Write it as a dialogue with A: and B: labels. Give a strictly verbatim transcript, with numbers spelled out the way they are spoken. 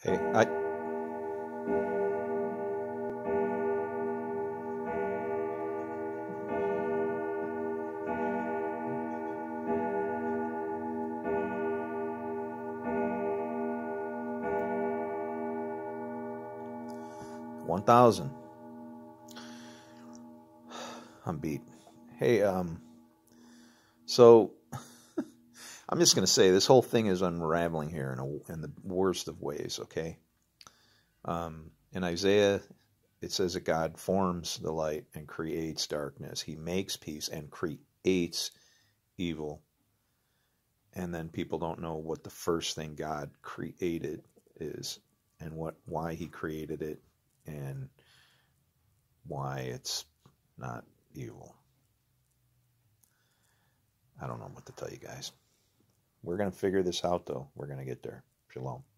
A: Hey, I one thousand. I'm beat. Hey, um, so I'm just going to say this whole thing is unraveling here in a, in the worst of ways. Okay. Um, in Isaiah, it says that God forms the light and creates darkness. He makes peace and creates evil. And then people don't know what the first thing God created is, and what why He created it, and why it's not evil. I don't know what to tell you guys. We're going to figure this out, though. We're going to get there. Shalom.